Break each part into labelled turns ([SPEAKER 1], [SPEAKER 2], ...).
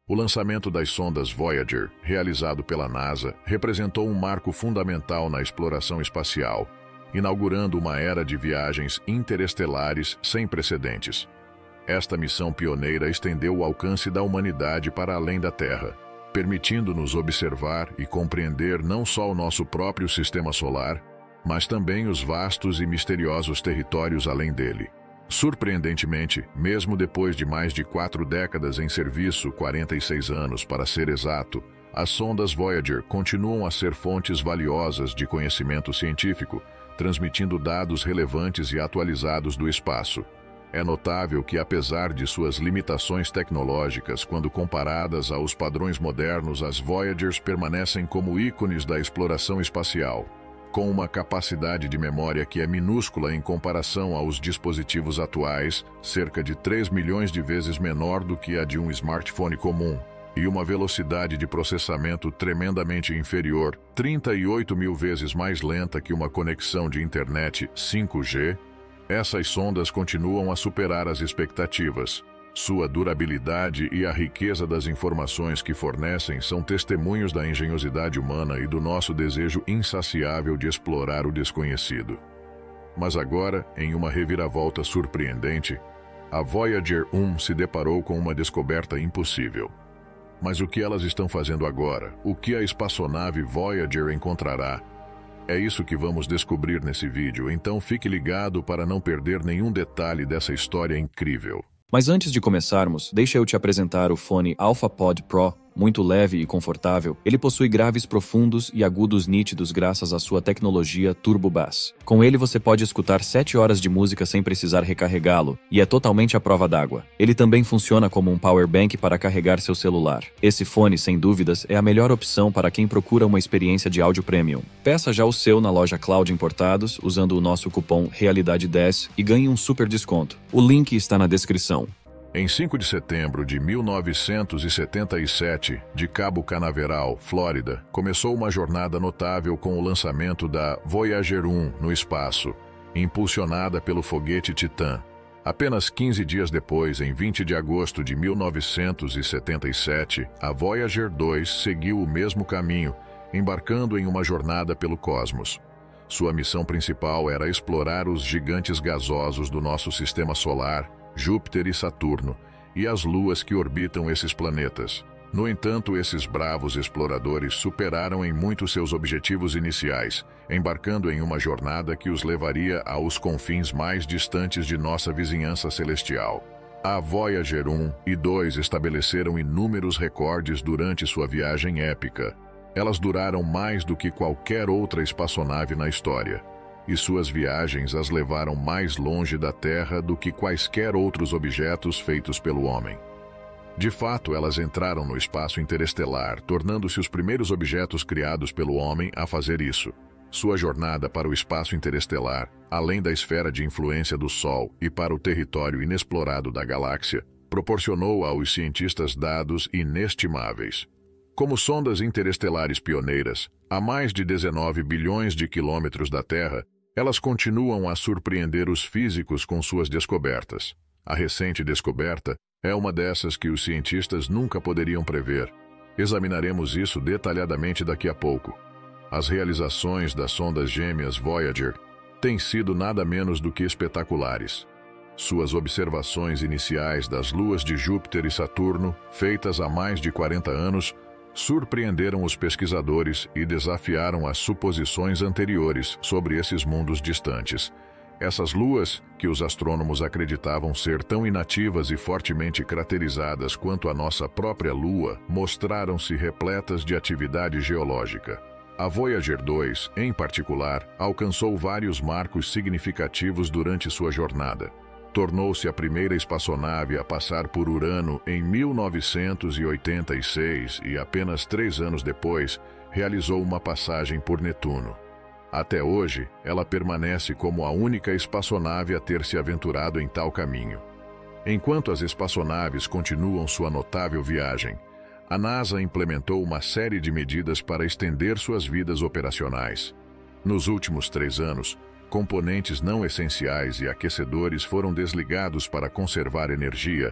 [SPEAKER 1] O lançamento das sondas Voyager, realizado pela NASA, representou um marco fundamental na exploração espacial, inaugurando uma era de viagens interestelares sem precedentes. Esta missão pioneira estendeu o alcance da humanidade para além da Terra, permitindo-nos observar e compreender não só o nosso próprio sistema solar, mas também os vastos e misteriosos territórios além dele. Surpreendentemente, mesmo depois de mais de 4 décadas em serviço, 46 anos para ser exato, as sondas Voyager continuam a ser fontes valiosas de conhecimento científico, transmitindo dados relevantes e atualizados do espaço. É notável que, apesar de suas limitações tecnológicas, quando comparadas aos padrões modernos, as Voyagers permanecem como ícones da exploração espacial, com uma capacidade de memória que é minúscula em comparação aos dispositivos atuais, cerca de 3 milhões de vezes menor do que a de um smartphone comum, e uma velocidade de processamento tremendamente inferior, 38 mil vezes mais lenta que uma conexão de internet 5G, essas sondas continuam a superar as expectativas. Sua durabilidade e a riqueza das informações que fornecem são testemunhos da engenhosidade humana e do nosso desejo insaciável de explorar o desconhecido. Mas agora, em uma reviravolta surpreendente, a Voyager 1 se deparou com uma descoberta impossível. Mas o que elas estão fazendo agora? O que a espaçonave Voyager encontrará? É isso que vamos descobrir nesse vídeo, então fique ligado para não perder nenhum detalhe dessa história incrível.
[SPEAKER 2] Mas antes de começarmos, deixa eu te apresentar o fone AlphaPod Pro. Muito leve e confortável, ele possui graves profundos e agudos nítidos graças à sua tecnologia Turbo Bass. Com ele você pode escutar 7 horas de música sem precisar recarregá-lo, e é totalmente à prova d'água. Ele também funciona como um power bank para carregar seu celular. Esse fone, sem dúvidas, é a melhor opção para quem procura uma experiência de áudio premium. Peça já o seu na loja Cloud Importados, usando o nosso cupom Realidade10 e ganhe um super desconto. O link está na descrição.
[SPEAKER 1] Em 5 de setembro de 1977, de Cabo Canaveral, Flórida, começou uma jornada notável com o lançamento da Voyager 1 no espaço, impulsionada pelo foguete Titan. Apenas 15 dias depois, em 20 de agosto de 1977, a Voyager 2 seguiu o mesmo caminho, embarcando em uma jornada pelo cosmos. Sua missão principal era explorar os gigantes gasosos do nosso sistema solar, Júpiter e Saturno, e as luas que orbitam esses planetas. No entanto, esses bravos exploradores superaram em muito seus objetivos iniciais, embarcando em uma jornada que os levaria aos confins mais distantes de nossa vizinhança celestial. A Voyager 1 e 2 estabeleceram inúmeros recordes durante sua viagem épica. Elas duraram mais do que qualquer outra espaçonave na história, e suas viagens as levaram mais longe da Terra do que quaisquer outros objetos feitos pelo homem. De fato, elas entraram no espaço interestelar, tornando-se os primeiros objetos criados pelo homem a fazer isso. Sua jornada para o espaço interestelar, além da esfera de influência do Sol e para o território inexplorado da galáxia, proporcionou aos cientistas dados inestimáveis. Como sondas interestelares pioneiras, a mais de 19 bilhões de quilômetros da Terra, elas continuam a surpreender os físicos com suas descobertas. A recente descoberta é uma dessas que os cientistas nunca poderiam prever. Examinaremos isso detalhadamente daqui a pouco. As realizações das sondas gêmeas Voyager têm sido nada menos do que espetaculares. Suas observações iniciais das luas de Júpiter e Saturno, feitas há mais de 40 anos, surpreenderam os pesquisadores e desafiaram as suposições anteriores sobre esses mundos distantes. Essas luas, que os astrônomos acreditavam ser tão inativas e fortemente caracterizadas quanto a nossa própria Lua, mostraram-se repletas de atividade geológica. A Voyager 2, em particular, alcançou vários marcos significativos durante sua jornada. Tornou-se a primeira espaçonave a passar por Urano em 1986 e apenas 3 anos depois, realizou uma passagem por Netuno. Até hoje, ela permanece como a única espaçonave a ter se aventurado em tal caminho. Enquanto as espaçonaves continuam sua notável viagem, a NASA implementou uma série de medidas para estender suas vidas operacionais. Nos últimos 3 anos, componentes não essenciais e aquecedores foram desligados para conservar energia,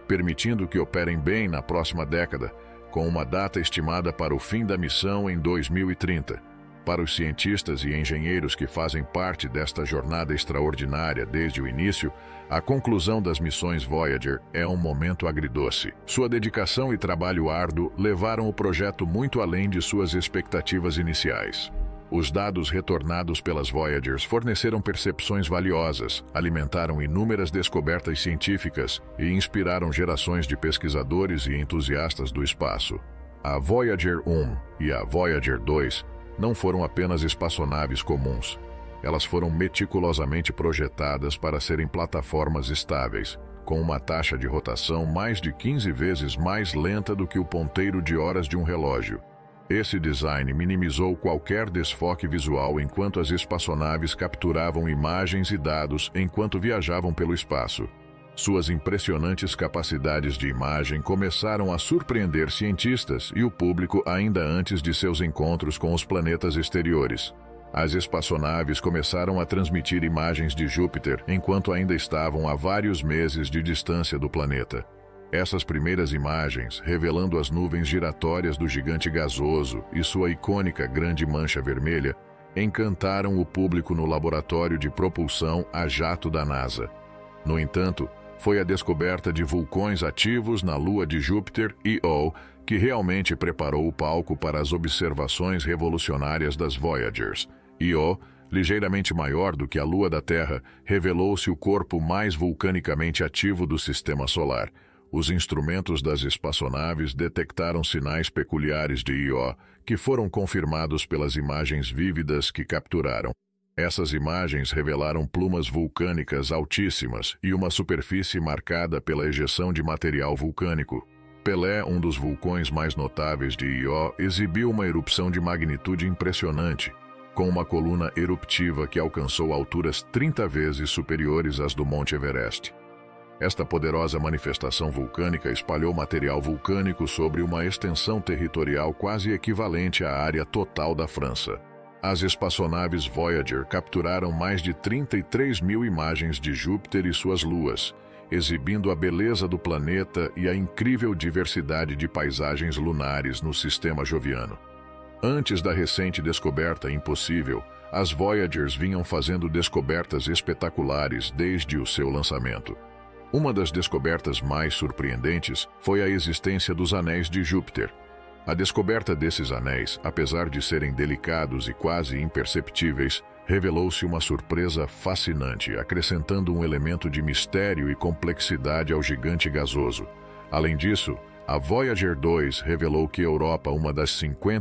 [SPEAKER 1] permitindo que operem bem na próxima década, com uma data estimada para o fim da missão em 2030. Para os cientistas e engenheiros que fazem parte desta jornada extraordinária desde o início, a conclusão das missões Voyager é um momento agridoce. Sua dedicação e trabalho árduo levaram o projeto muito além de suas expectativas iniciais. Os dados retornados pelas Voyagers forneceram percepções valiosas, alimentaram inúmeras descobertas científicas e inspiraram gerações de pesquisadores e entusiastas do espaço. A Voyager 1 e a Voyager 2 não foram apenas espaçonaves comuns. Elas foram meticulosamente projetadas para serem plataformas estáveis, com uma taxa de rotação mais de 15 vezes mais lenta do que o ponteiro de horas de um relógio. Esse design minimizou qualquer desfoque visual enquanto as espaçonaves capturavam imagens e dados enquanto viajavam pelo espaço. Suas impressionantes capacidades de imagem começaram a surpreender cientistas e o público ainda antes de seus encontros com os planetas exteriores. As espaçonaves começaram a transmitir imagens de Júpiter enquanto ainda estavam a vários meses de distância do planeta. Essas primeiras imagens, revelando as nuvens giratórias do gigante gasoso e sua icônica grande mancha vermelha, encantaram o público no laboratório de propulsão a jato da NASA. No entanto, foi a descoberta de vulcões ativos na lua de Júpiter, Io, que realmente preparou o palco para as observações revolucionárias das Voyagers. Io, ligeiramente maior do que a lua da Terra, revelou-se o corpo mais vulcanicamente ativo do sistema solar. Os instrumentos das espaçonaves detectaram sinais peculiares de Io, que foram confirmados pelas imagens vívidas que capturaram. Essas imagens revelaram plumas vulcânicas altíssimas e uma superfície marcada pela ejeção de material vulcânico. Pelé, um dos vulcões mais notáveis de Io, exibiu uma erupção de magnitude impressionante, com uma coluna eruptiva que alcançou alturas 30 vezes superiores às do Monte Everest. Esta poderosa manifestação vulcânica espalhou material vulcânico sobre uma extensão territorial quase equivalente à área total da França. As espaçonaves Voyager capturaram mais de 33 mil imagens de Júpiter e suas luas, exibindo a beleza do planeta e a incrível diversidade de paisagens lunares no sistema joviano. Antes da recente descoberta impossível, as Voyagers vinham fazendo descobertas espetaculares desde o seu lançamento. Uma das descobertas mais surpreendentes foi a existência dos anéis de Júpiter. A descoberta desses anéis, apesar de serem delicados e quase imperceptíveis, revelou-se uma surpresa fascinante, acrescentando um elemento de mistério e complexidade ao gigante gasoso. Além disso, a Voyager 2 revelou que Europa, uma das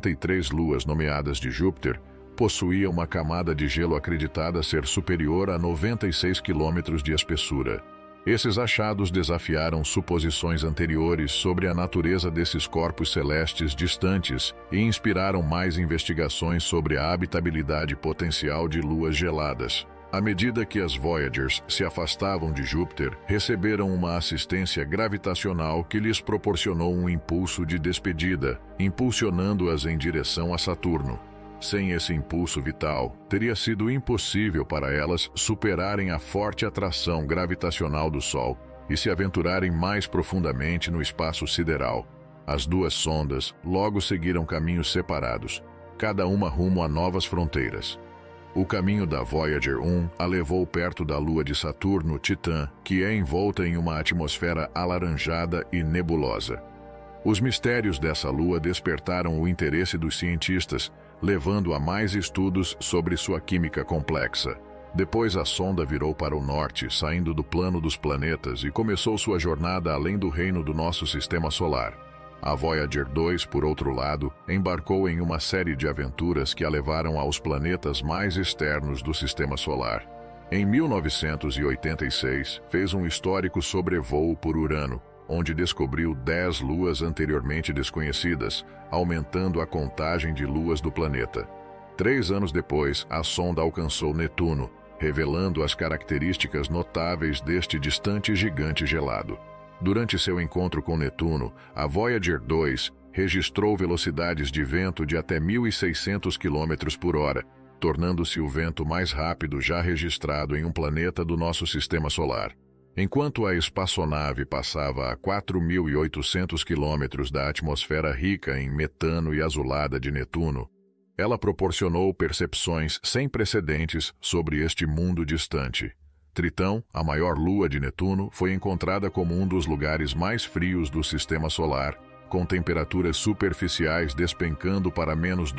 [SPEAKER 1] 53 luas nomeadas de Júpiter, possuía uma camada de gelo acreditada ser superior a 96 quilômetros de espessura. Esses achados desafiaram suposições anteriores sobre a natureza desses corpos celestes distantes e inspiraram mais investigações sobre a habitabilidade potencial de luas geladas. À medida que as Voyagers se afastavam de Júpiter, receberam uma assistência gravitacional que lhes proporcionou um impulso de despedida, impulsionando-as em direção a Saturno. Sem esse impulso vital, teria sido impossível para elas superarem a forte atração gravitacional do Sol e se aventurarem mais profundamente no espaço sideral. As duas sondas logo seguiram caminhos separados, cada uma rumo a novas fronteiras. O caminho da Voyager 1 a levou perto da lua de Saturno, Titã, que é envolta em uma atmosfera alaranjada e nebulosa. Os mistérios dessa lua despertaram o interesse dos cientistas, levando a mais estudos sobre sua química complexa. Depois a sonda virou para o norte, saindo do plano dos planetas e começou sua jornada além do reino do nosso sistema solar. A Voyager 2, por outro lado, embarcou em uma série de aventuras que a levaram aos planetas mais externos do sistema solar. Em 1986, fez um histórico sobrevoo por Urano, onde descobriu 10 luas anteriormente desconhecidas, aumentando a contagem de luas do planeta. 3 anos depois, a sonda alcançou Netuno, revelando as características notáveis deste distante gigante gelado. Durante seu encontro com Netuno, a Voyager 2 registrou velocidades de vento de até 1.600 km por hora, tornando-se o vento mais rápido já registrado em um planeta do nosso sistema solar. Enquanto a espaçonave passava a 4.800 quilômetros da atmosfera rica em metano e azulada de Netuno, ela proporcionou percepções sem precedentes sobre este mundo distante. Tritão, a maior lua de Netuno, foi encontrada como um dos lugares mais frios do Sistema Solar, com temperaturas superficiais despencando para menos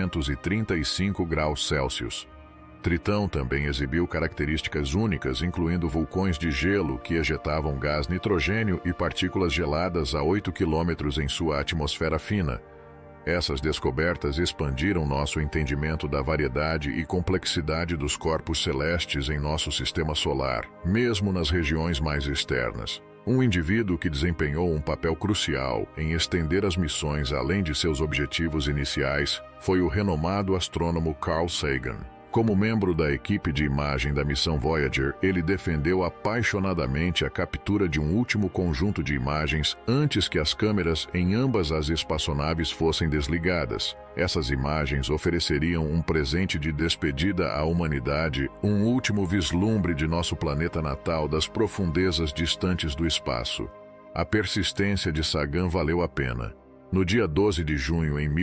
[SPEAKER 1] 235 graus Celsius. Tritão também exibiu características únicas, incluindo vulcões de gelo que ejetavam gás nitrogênio e partículas geladas a 8 quilômetros em sua atmosfera fina. Essas descobertas expandiram nosso entendimento da variedade e complexidade dos corpos celestes em nosso sistema solar, mesmo nas regiões mais externas. Um indivíduo que desempenhou um papel crucial em estender as missões além de seus objetivos iniciais foi o renomado astrônomo Carl Sagan. Como membro da equipe de imagem da missão Voyager, ele defendeu apaixonadamente a captura de um último conjunto de imagens antes que as câmeras em ambas as espaçonaves fossem desligadas. Essas imagens ofereceriam um presente de despedida à humanidade, um último vislumbre de nosso planeta natal das profundezas distantes do espaço. A persistência de Sagan valeu a pena. No dia 12 de junho de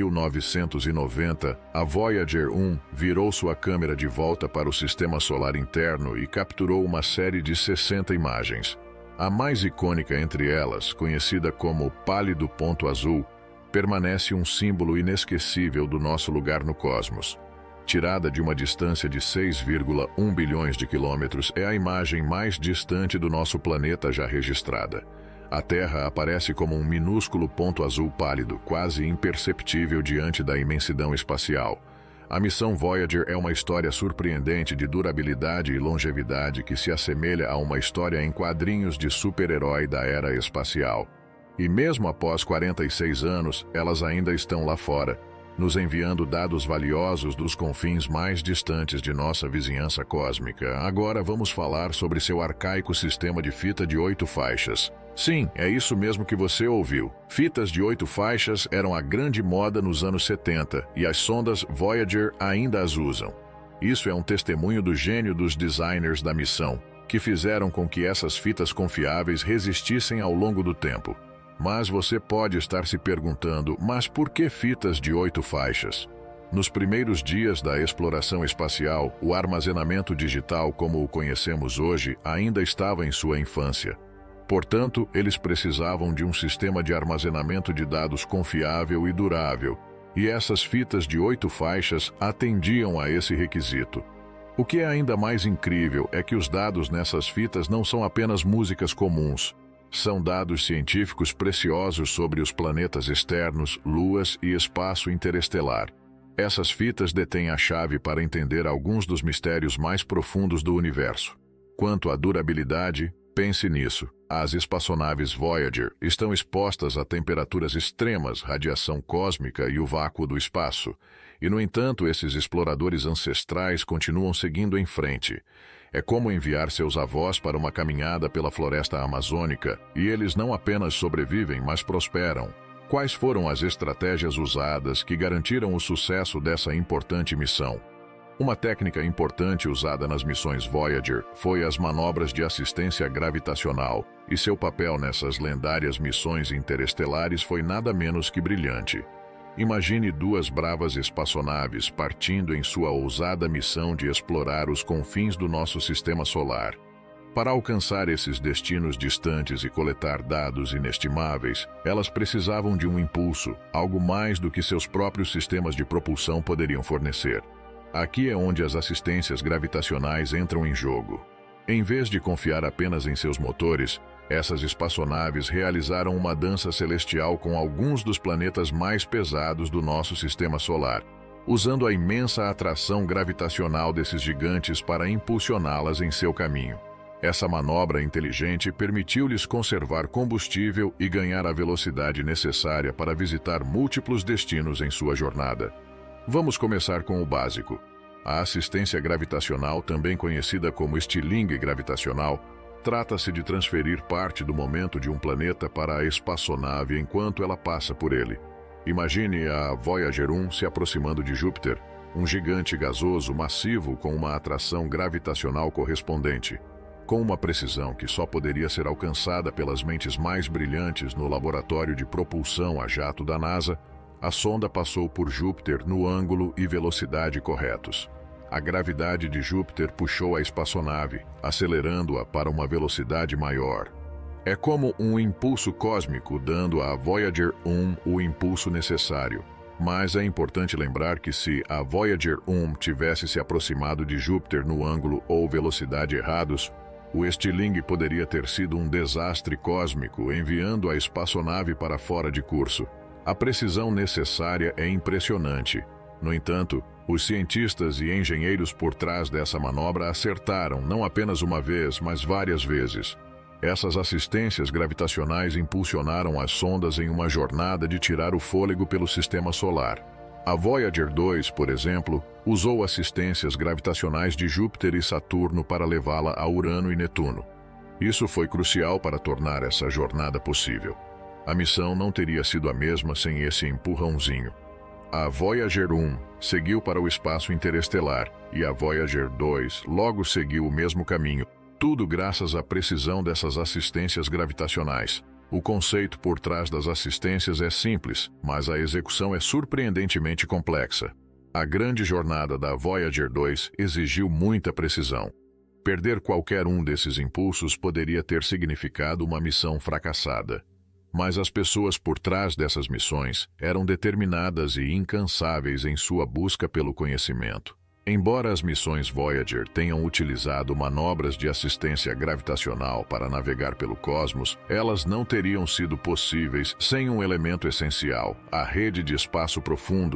[SPEAKER 1] 1990, a Voyager 1 virou sua câmera de volta para o sistema solar interno e capturou uma série de 60 imagens. A mais icônica entre elas, conhecida como pálido ponto azul, permanece um símbolo inesquecível do nosso lugar no cosmos. Tirada de uma distância de 6,1 bilhões de quilômetros, é a imagem mais distante do nosso planeta já registrada. A Terra aparece como um minúsculo ponto azul pálido, quase imperceptível diante da imensidão espacial. A missão Voyager é uma história surpreendente de durabilidade e longevidade que se assemelha a uma história em quadrinhos de super-herói da era espacial. E mesmo após 46 anos, elas ainda estão lá fora, nos enviando dados valiosos dos confins mais distantes de nossa vizinhança cósmica. Agora vamos falar sobre seu arcaico sistema de fita de 8 faixas. Sim, é isso mesmo que você ouviu. Fitas de 8 faixas eram a grande moda nos anos 70 e as sondas Voyager ainda as usam. Isso é um testemunho do gênio dos designers da missão, que fizeram com que essas fitas confiáveis resistissem ao longo do tempo. Mas você pode estar se perguntando, mas por que fitas de 8 faixas? Nos primeiros dias da exploração espacial, o armazenamento digital como o conhecemos hoje ainda estava em sua infância. Portanto, eles precisavam de um sistema de armazenamento de dados confiável e durável, e essas fitas de 8 faixas atendiam a esse requisito. O que é ainda mais incrível é que os dados nessas fitas não são apenas músicas comuns. São dados científicos preciosos sobre os planetas externos, luas e espaço interestelar. Essas fitas detêm a chave para entender alguns dos mistérios mais profundos do universo. Quanto à durabilidade, pense nisso. As espaçonaves Voyager estão expostas a temperaturas extremas, radiação cósmica e o vácuo do espaço. E, no entanto, esses exploradores ancestrais continuam seguindo em frente. É como enviar seus avós para uma caminhada pela floresta amazônica, e eles não apenas sobrevivem, mas prosperam. Quais foram as estratégias usadas que garantiram o sucesso dessa importante missão? Uma técnica importante usada nas missões Voyager foi as manobras de assistência gravitacional, e seu papel nessas lendárias missões interestelares foi nada menos que brilhante. Imagine 2 bravas espaçonaves partindo em sua ousada missão de explorar os confins do nosso sistema solar. Para alcançar esses destinos distantes e coletar dados inestimáveis, elas precisavam de um impulso, algo mais do que seus próprios sistemas de propulsão poderiam fornecer. Aqui é onde as assistências gravitacionais entram em jogo. Em vez de confiar apenas em seus motores, essas espaçonaves realizaram uma dança celestial com alguns dos planetas mais pesados do nosso sistema solar, usando a imensa atração gravitacional desses gigantes para impulsioná-las em seu caminho. Essa manobra inteligente permitiu-lhes conservar combustível e ganhar a velocidade necessária para visitar múltiplos destinos em sua jornada. Vamos começar com o básico. A assistência gravitacional, também conhecida como estilingue gravitacional, trata-se de transferir parte do momento de um planeta para a espaçonave enquanto ela passa por ele. Imagine a Voyager 1 se aproximando de Júpiter, um gigante gasoso massivo com uma atração gravitacional correspondente. Com uma precisão que só poderia ser alcançada pelas mentes mais brilhantes no laboratório de propulsão a jato da NASA, a sonda passou por Júpiter no ângulo e velocidade corretos. A gravidade de Júpiter puxou a espaçonave, acelerando-a para uma velocidade maior. É como um impulso cósmico dando à Voyager 1 o impulso necessário. Mas é importante lembrar que se a Voyager 1 tivesse se aproximado de Júpiter no ângulo ou velocidade errados, o estilingue poderia ter sido um desastre cósmico, enviando a espaçonave para fora de curso. A precisão necessária é impressionante. No entanto, os cientistas e engenheiros por trás dessa manobra acertaram não apenas uma vez, mas várias vezes. Essas assistências gravitacionais impulsionaram as sondas em uma jornada de tirar o fôlego pelo sistema solar. A Voyager 2, por exemplo, usou assistências gravitacionais de Júpiter e Saturno para levá-la a Urano e Netuno. Isso foi crucial para tornar essa jornada possível. A missão não teria sido a mesma sem esse empurrãozinho. A Voyager 1 seguiu para o espaço interestelar e a Voyager 2 logo seguiu o mesmo caminho, tudo graças à precisão dessas assistências gravitacionais. O conceito por trás das assistências é simples, mas a execução é surpreendentemente complexa. A grande jornada da Voyager 2 exigiu muita precisão. Perder qualquer um desses impulsos poderia ter significado uma missão fracassada. Mas as pessoas por trás dessas missões eram determinadas e incansáveis em sua busca pelo conhecimento. Embora as missões Voyager tenham utilizado manobras de assistência gravitacional para navegar pelo cosmos, elas não teriam sido possíveis sem um elemento essencial, a Rede de Espaço Profundo,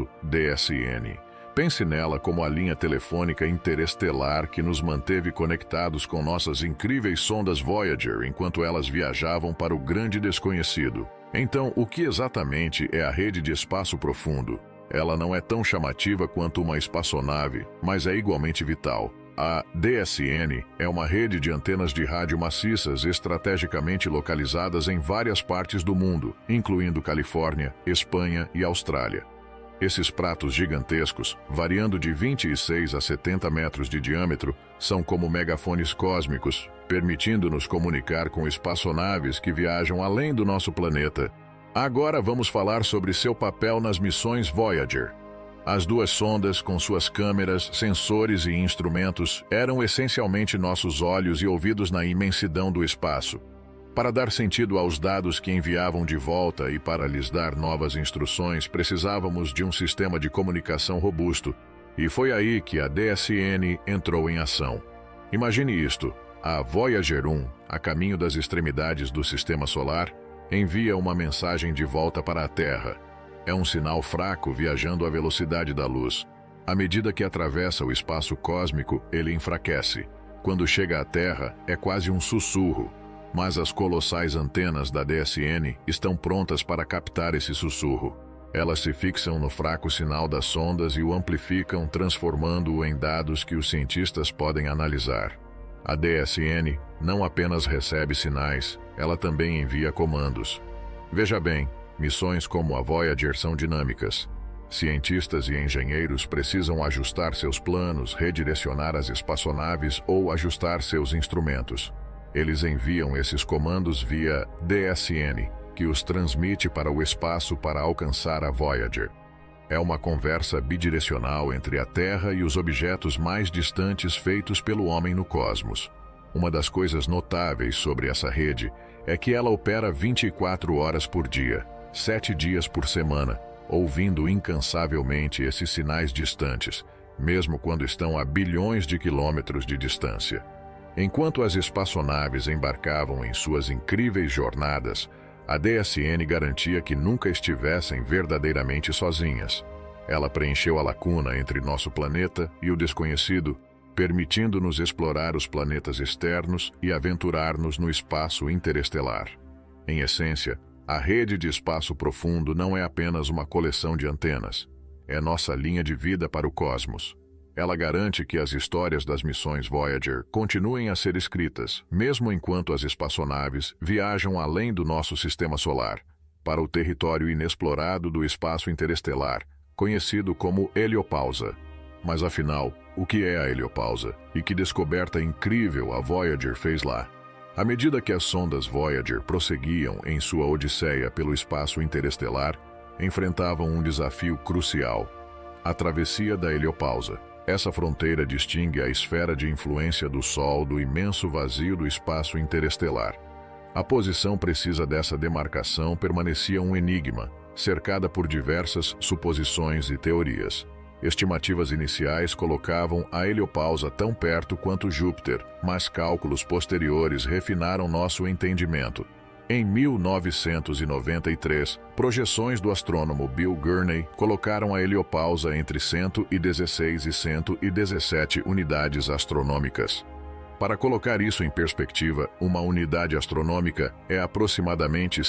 [SPEAKER 1] DSN. Pense nela como a linha telefônica interestelar que nos manteve conectados com nossas incríveis sondas Voyager enquanto elas viajavam para o grande desconhecido. Então, o que exatamente é a Rede de Espaço Profundo? Ela não é tão chamativa quanto uma espaçonave, mas é igualmente vital. A DSN é uma rede de antenas de rádio maciças estrategicamente localizadas em várias partes do mundo, incluindo Califórnia, Espanha e Austrália. Esses pratos gigantescos, variando de 26 a 70 metros de diâmetro, são como megafones cósmicos, permitindo-nos comunicar com espaçonaves que viajam além do nosso planeta. Agora vamos falar sobre seu papel nas missões Voyager. As duas sondas, com suas câmeras, sensores e instrumentos, eram essencialmente nossos olhos e ouvidos na imensidão do espaço. Para dar sentido aos dados que enviavam de volta e para lhes dar novas instruções, precisávamos de um sistema de comunicação robusto, e foi aí que a DSN entrou em ação. Imagine isto: a Voyager 1, a caminho das extremidades do sistema solar, envia uma mensagem de volta para a Terra. É um sinal fraco viajando à velocidade da luz. À medida que atravessa o espaço cósmico, ele enfraquece. Quando chega à Terra, é quase um sussurro. Mas as colossais antenas da DSN estão prontas para captar esse sussurro. Elas se fixam no fraco sinal das sondas e o amplificam, transformando-o em dados que os cientistas podem analisar. A DSN não apenas recebe sinais, ela também envia comandos. Veja bem, missões como a Voyager são dinâmicas. Cientistas e engenheiros precisam ajustar seus planos, redirecionar as espaçonaves ou ajustar seus instrumentos. Eles enviam esses comandos via DSN, que os transmite para o espaço para alcançar a Voyager. É uma conversa bidirecional entre a Terra e os objetos mais distantes feitos pelo homem no cosmos. Uma das coisas notáveis sobre essa rede é que ela opera 24 horas por dia, 7 dias por semana, ouvindo incansavelmente esses sinais distantes, mesmo quando estão a bilhões de quilômetros de distância. Enquanto as espaçonaves embarcavam em suas incríveis jornadas, a DSN garantia que nunca estivessem verdadeiramente sozinhas. Ela preencheu a lacuna entre nosso planeta e o desconhecido, permitindo-nos explorar os planetas externos e aventurar-nos no espaço interestelar. Em essência, a rede de espaço profundo não é apenas uma coleção de antenas. É nossa linha de vida para o cosmos. Ela garante que as histórias das missões Voyager continuem a ser escritas, mesmo enquanto as espaçonaves viajam além do nosso sistema solar, para o território inexplorado do espaço interestelar, conhecido como heliopausa. Mas afinal, o que é a heliopausa? E que descoberta incrível a Voyager fez lá? À medida que as sondas Voyager prosseguiam em sua odisseia pelo espaço interestelar, enfrentavam um desafio crucial: a travessia da heliopausa. Essa fronteira distingue a esfera de influência do Sol do imenso vazio do espaço interestelar. A posição precisa dessa demarcação permanecia um enigma, cercada por diversas suposições e teorias. Estimativas iniciais colocavam a heliopausa tão perto quanto Júpiter, mas cálculos posteriores refinaram nosso entendimento. Em 1993, projeções do astrônomo Bill Gurney colocaram a heliopausa entre 116 e 117 unidades astronômicas. Para colocar isso em perspectiva, uma unidade astronômica é aproximadamente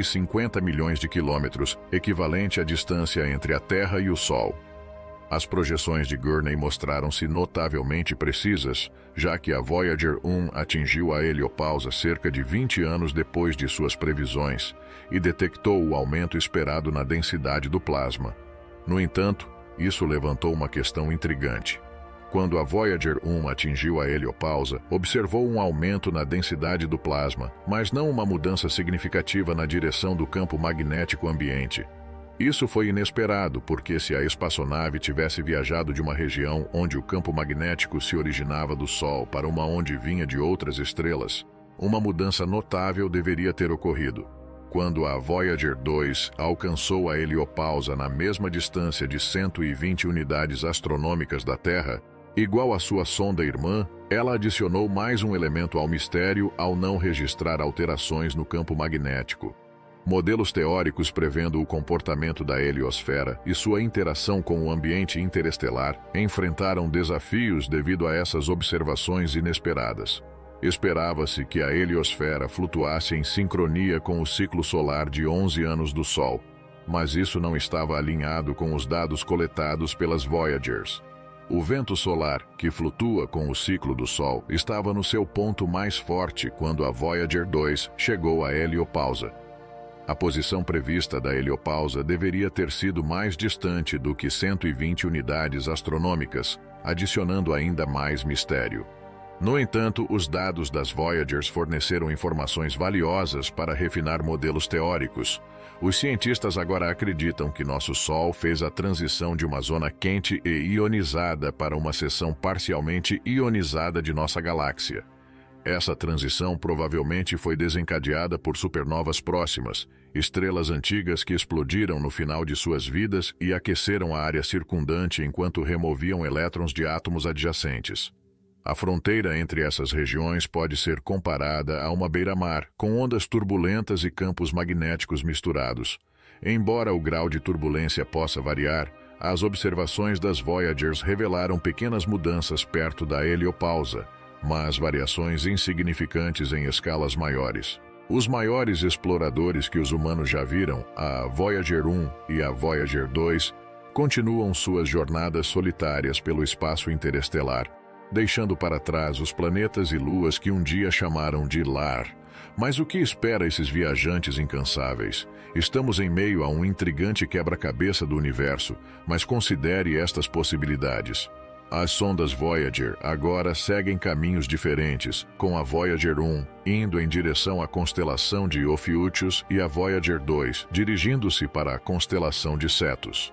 [SPEAKER 1] 150 milhões de quilômetros, equivalente à distância entre a Terra e o Sol. As projeções de Gurney mostraram-se notavelmente precisas, já que a Voyager 1 atingiu a heliopausa cerca de 20 anos depois de suas previsões e detectou o aumento esperado na densidade do plasma. No entanto, isso levantou uma questão intrigante. Quando a Voyager 1 atingiu a heliopausa, observou um aumento na densidade do plasma, mas não uma mudança significativa na direção do campo magnético ambiente. Isso foi inesperado, porque se a espaçonave tivesse viajado de uma região onde o campo magnético se originava do Sol para uma onde vinha de outras estrelas, uma mudança notável deveria ter ocorrido. Quando a Voyager 2 alcançou a heliopausa na mesma distância de 120 unidades astronômicas da Terra, igual à sua sonda irmã, ela adicionou mais um elemento ao mistério ao não registrar alterações no campo magnético. Modelos teóricos prevendo o comportamento da heliosfera e sua interação com o ambiente interestelar enfrentaram desafios devido a essas observações inesperadas. Esperava-se que a heliosfera flutuasse em sincronia com o ciclo solar de 11 anos do Sol, mas isso não estava alinhado com os dados coletados pelas Voyagers. O vento solar, que flutua com o ciclo do Sol, estava no seu ponto mais forte quando a Voyager 2 chegou à heliopausa. A posição prevista da heliopausa deveria ter sido mais distante do que 120 unidades astronômicas, adicionando ainda mais mistério. No entanto, os dados das Voyagers forneceram informações valiosas para refinar modelos teóricos. Os cientistas agora acreditam que nosso Sol fez a transição de uma zona quente e ionizada para uma seção parcialmente ionizada de nossa galáxia. Essa transição provavelmente foi desencadeada por supernovas próximas, estrelas antigas que explodiram no final de suas vidas e aqueceram a área circundante enquanto removiam elétrons de átomos adjacentes. A fronteira entre essas regiões pode ser comparada a uma beira-mar, com ondas turbulentas e campos magnéticos misturados. Embora o grau de turbulência possa variar, as observações das Voyagers revelaram pequenas mudanças perto da heliopausa, mas variações insignificantes em escalas maiores. Os maiores exploradores que os humanos já viram, a Voyager 1 e a Voyager 2, continuam suas jornadas solitárias pelo espaço interestelar, deixando para trás os planetas e luas que um dia chamaram de lar. Mas o que espera esses viajantes incansáveis? Estamos em meio a um intrigante quebra-cabeça do universo, mas considere estas possibilidades. As sondas Voyager agora seguem caminhos diferentes, com a Voyager 1 indo em direção à constelação de Ophiuchus e a Voyager 2 dirigindo-se para a constelação de Cetus.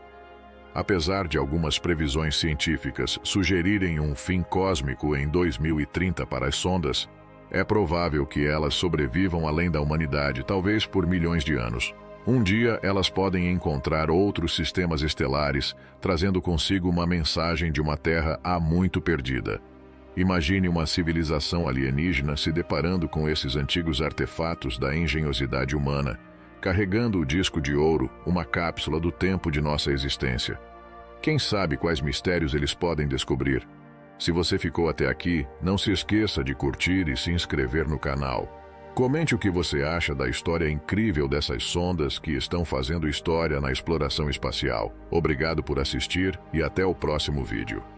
[SPEAKER 1] Apesar de algumas previsões científicas sugerirem um fim cósmico em 2030 para as sondas, é provável que elas sobrevivam além da humanidade, talvez por milhões de anos. Um dia, elas podem encontrar outros sistemas estelares, trazendo consigo uma mensagem de uma Terra há muito perdida. Imagine uma civilização alienígena se deparando com esses antigos artefatos da engenhosidade humana, carregando o disco de ouro, uma cápsula do tempo de nossa existência. Quem sabe quais mistérios eles podem descobrir? Se você ficou até aqui, não se esqueça de curtir e se inscrever no canal. Comente o que você acha da história incrível dessas sondas que estão fazendo história na exploração espacial. Obrigado por assistir e até o próximo vídeo.